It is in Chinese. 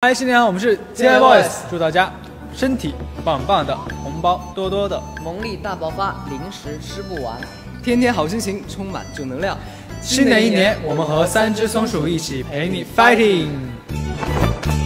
嗨，新年好，我们是 TI Boys， 祝大家身体棒棒的，红包多多的， 萌力大爆发，零食吃不完， 天天好心情，充满正能量。 新的一年，我们和3只松鼠一起陪你 fighting。